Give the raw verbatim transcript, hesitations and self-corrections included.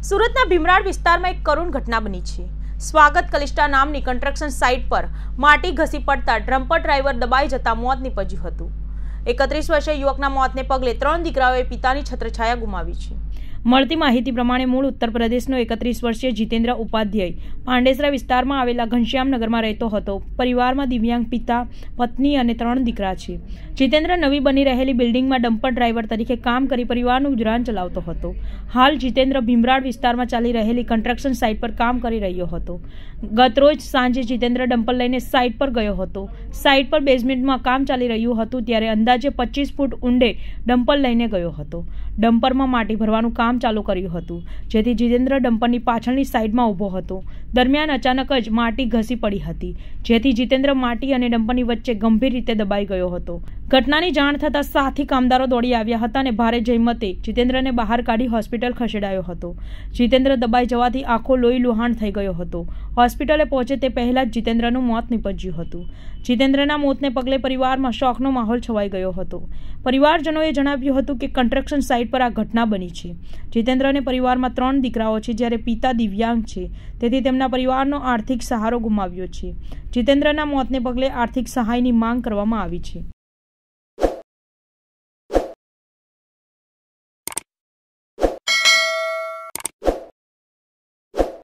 સુરતના ભીમરાડ વિસ્તારમાં એક કરુણ ઘટના બની છે। સ્વાગત કલિષ્ટા નામની કન્સ્ટ્રક્શન સાઇટ પર માટી ઘસી પડતા ડમ્પર ડ્રાઈવર દબાઈ જતા મોત નીપજ્યું હતું। એકત્રીસ વર્ષીય યુવકના મોતને પગલે ત્રણ દીકરાઓએ પિતાની છત્રછાયા ગુમાવી છે। મળતી માહિતી પ્રમાણે મૂળ ઉત્તર પ્રદેશનો એકત્રીસ વર્ષીય જીતેન્દ્ર ઉપાધ્યાય પાંડેસરા વિસ્તારમાં આવેલા ઘનશ્યામનગરમાં રહેતો હતો। પરિવારમાં દિવ્યાંગ પિતા, પત્ની અને ત્રણ દીકરા છે। જીતેન્દ્ર નવી બની રહેલી બિલ્ડિંગમાં ડમ્પર ડ્રાઈવર તરીકે કામ કરી પરિવારનું ગુજરાન ચલાવતો હતો। હાલ જીતેન્દ્ર ભીમરાડ વિસ્તારમાં ચાલી રહેલી કન્સ્ટ્રક્શન સાઇટ પર કામ કરી રહ્યો હતો। ગતરોજ સાંજે જીતેન્દ્ર ડમ્પર લઈને સાઇટ પર ગયો હતો। સાઇટ પર બેઝમેન્ટમાં કામ ચાલી રહ્યું હતું ત્યારે અંદાજે પચીસ ફૂટ ઊંડે ડમ્પર લઈને ગયો હતો। ડમ્પરમાં માટી ભરવાનું કામ ચાલુ કર્યું હતું, જેથી જીતેન્દ્ર ડમ્પરની પાછળની સાઈડમાં ઊભો હતો। દરમિયાન અચાનક જ માટી ઘસી પડી હતી, જેથી જીતેન્દ્ર માટી અને ડમ્પરની વચ્ચે ગંભીર રીતે દબાઈ ગયો હતો। ઘટનાની જાણ થતાં સાથી કામદારો દોડી આવ્યા હતા અને ભારે જહેમતે જીતેન્દ્રને બહાર કાઢી હોસ્પિટલ ખસેડાયો હતો। જીતેન્દ્ર દબાઈ જવાથી આંખો લોહી લુહાણ થઈ ગયો હતો। હોસ્પિટલે પહોંચે તે પહેલા જ જીતેન્દ્રનું મોત નીપજ્યું હતું। જીતેન્દ્રના મોતને પગલે પરિવારમાં શોકનો માહોલ છવાઈ ગયો હતો। પરિવારજનોએ જણાવ્યું હતું કે કન્સ્ટ્રક્શન સાઇટ પર આ ઘટના બની છે। જીતેન્દ્રને પરિવારમાં ત્રણ દીકરાઓ છે, જ્યારે પિતા દિવ્યાંગ છે, તેથી તેમના પરિવારનો આર્થિક સહારો ગુમાવ્યો છે। જીતેન્દ્રના મોતને પગલે આર્થિક સહાયની માંગ કરવામાં આવી છે।